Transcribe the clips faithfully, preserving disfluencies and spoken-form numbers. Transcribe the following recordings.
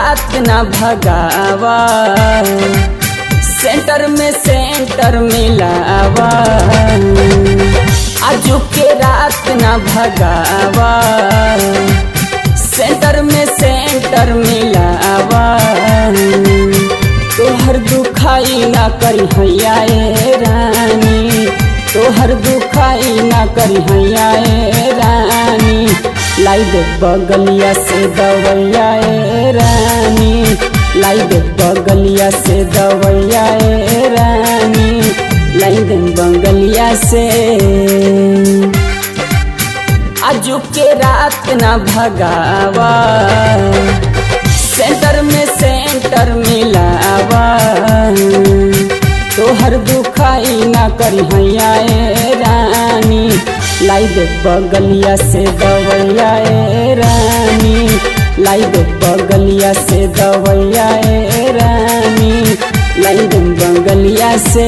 रात ना भगावा, सेंटर में सेंटर मिलावा। आजू के रात ना भगावा, सेंटर में सेंटर मिलावा। तोहर दुखाई ना करी हैया ए रानी, तोहर दुखाई ना करी हैया ए रानी। लाई दे बगलिया से दवैया ए रानी, लाई दे बगलिया से दवैया ए रानी, लाई दे बगलिया से। आजू के रात ना भगावा, सेंटर में सेंटर मिलावा। तोहर दुखाई ना करी हैया ए रानी, लाई दे बगलिया से दवैया ए रानी, लाई दे बगलिया से दवैया ए रानी, लाई दे बगलिया से।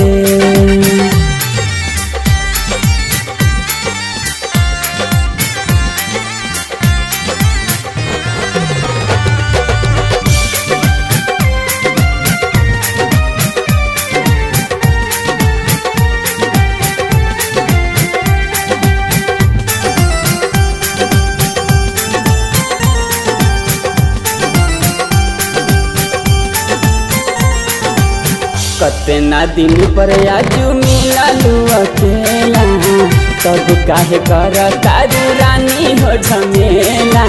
कतना दिन पर आजू मिललू अकेला, तब काहे कर तारू रानी हो झमेला।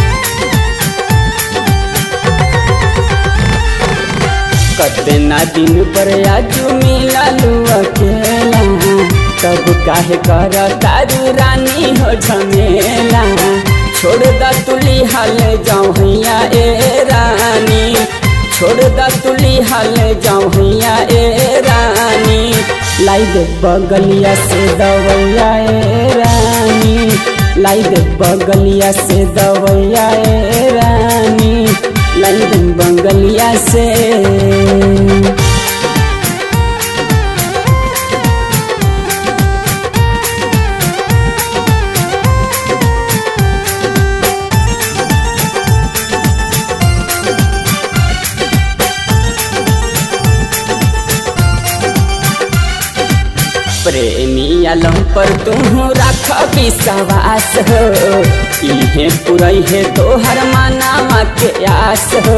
कतना दिन पर आजू मिललू अकेला, तब काहे कर तारू रानी हो झमेला। छोड़ दा तुली हाल जाऊँ हैया ए रानी, छोड़ दा तुली हाल जाऊँ हैया ए रानी। लाई दे बगलिया से दवैया ए रानी, लाई दे बगलिया से दवैया ए रानी, लाई दे बगलिया से। प्रेमी आलम पर तुहू रख विश्वास हो, इहे पुरई है तोहर मनावा के आस हो।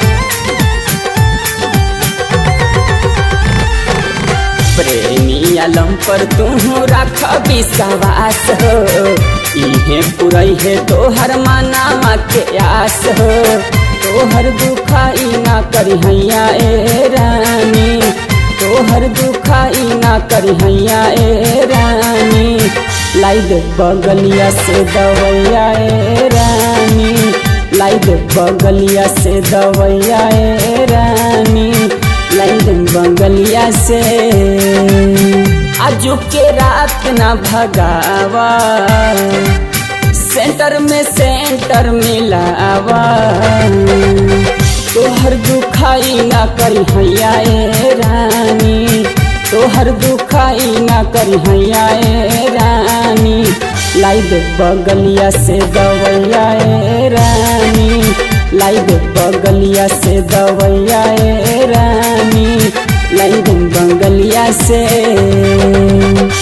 प्रेमी आलम पर तुहू रख विश्वास हो, इहे पुरई है तोहर मनावा के आस हो। तोहर दुखाई ना करी हैया ए रानी, तोहर दुखाई ना करी हैया ए रानी। लाई दे बगलिया से दवैया ए रानी, लाई दे बगलिया से दवैया ए रानी, लाई दे बगलिया से। आजू के रात ना भगावा, सेंटर में सेंटर मिलावा। तोहर दुखाई ना करी हैया ए रानी, तोहर दुखाई ना करी हैया ए रानी। लाई दे बगलिया से दवैया ए रानी, लाई दे बगलिया से दवैया ए रानी, लाई दे बगलिया से।